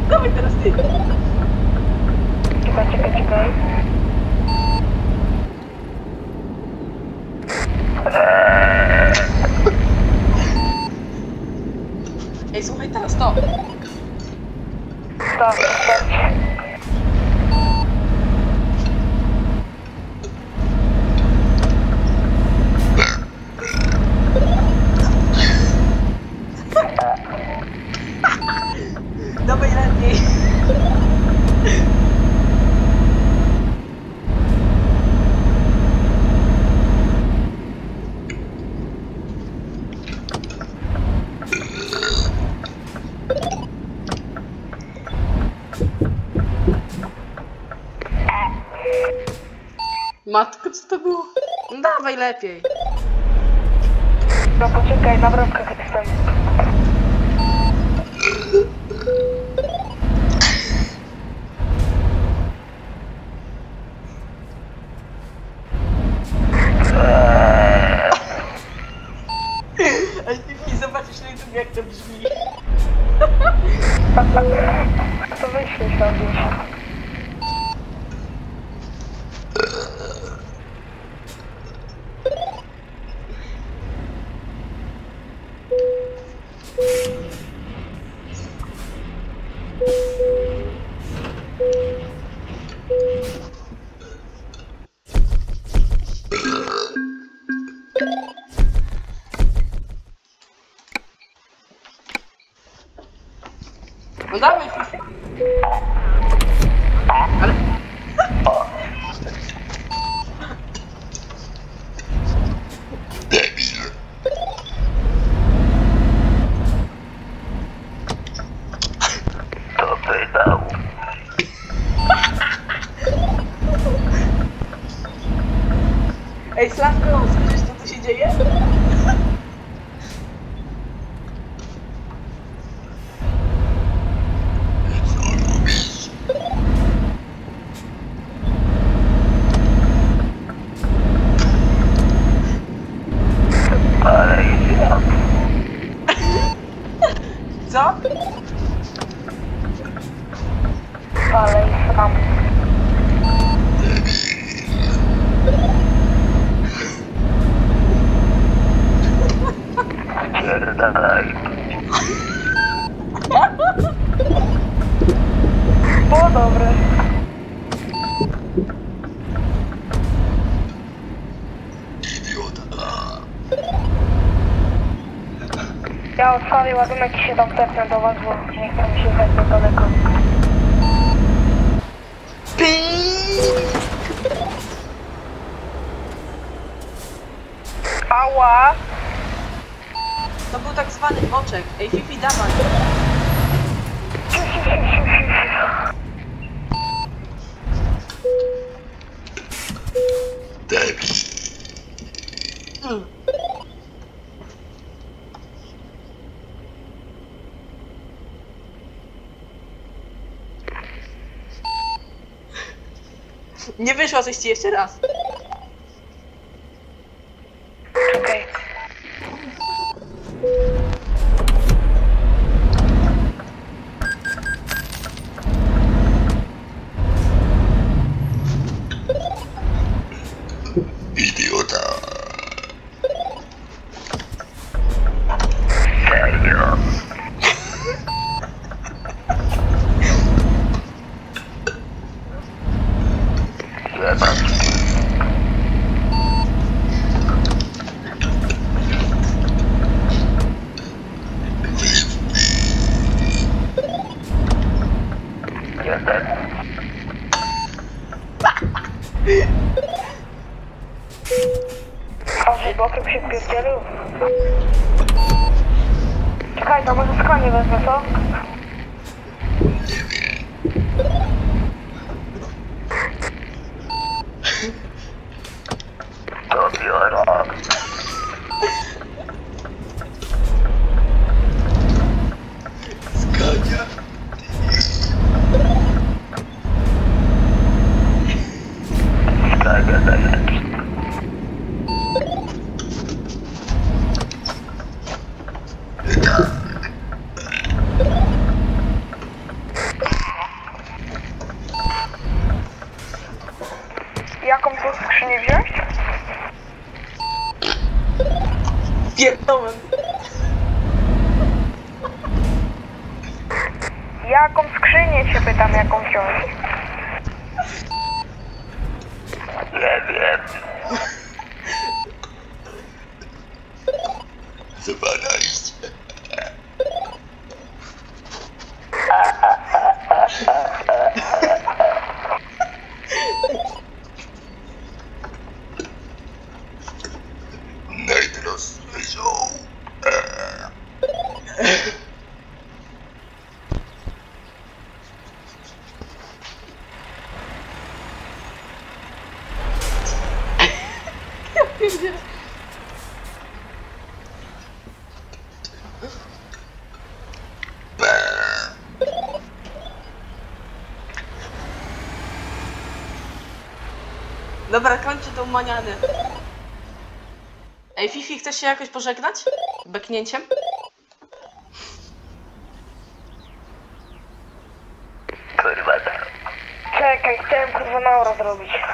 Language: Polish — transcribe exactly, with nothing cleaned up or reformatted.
Dawaj teraz ty. Czekaj, czekaj, czekaj. Ej, słuchaj, teraz to. Stop, stop. Dawaj lepiej. Matko, co to było? No dawaj lepiej. No poczekaj, na wrotkach jestem. Ej, Fifi, zobaczysz na YouTube, jak to brzmi. To wyślij sobie. No dawaj, Fifi. Ale... To wydał. Ej, Sławko, słyszysz, co tu się dzieje? Ale idiot. Co? Ale i sam. Pierdalaj. Było dobre. Ja odstawię ładunek i się tam tepnę do was, bo nie chcę mi się jechać za daleko. Ała! To był tak zwany boczek. Ej, Fifi, dawaj. Mm. Nie wyszło coś ci jeszcze raz. Okej. Idiota. Serio? Jeden. A że bokiem się pierdzielił? Czekaj, to może skanie wezmę, co? To biorę. Skania. Skania daje. Pierdolę. Jaką skrzynię się pytam, jaką wziąć? Nie wiem. Zbadaliście. Najdroższy żoł. Dobra, kończę tą manianę. Ej, Fifi, chcesz się jakoś pożegnać? Beknięciem? Kurwa, tak. Czekaj, chciałem kurwa mauro zrobić.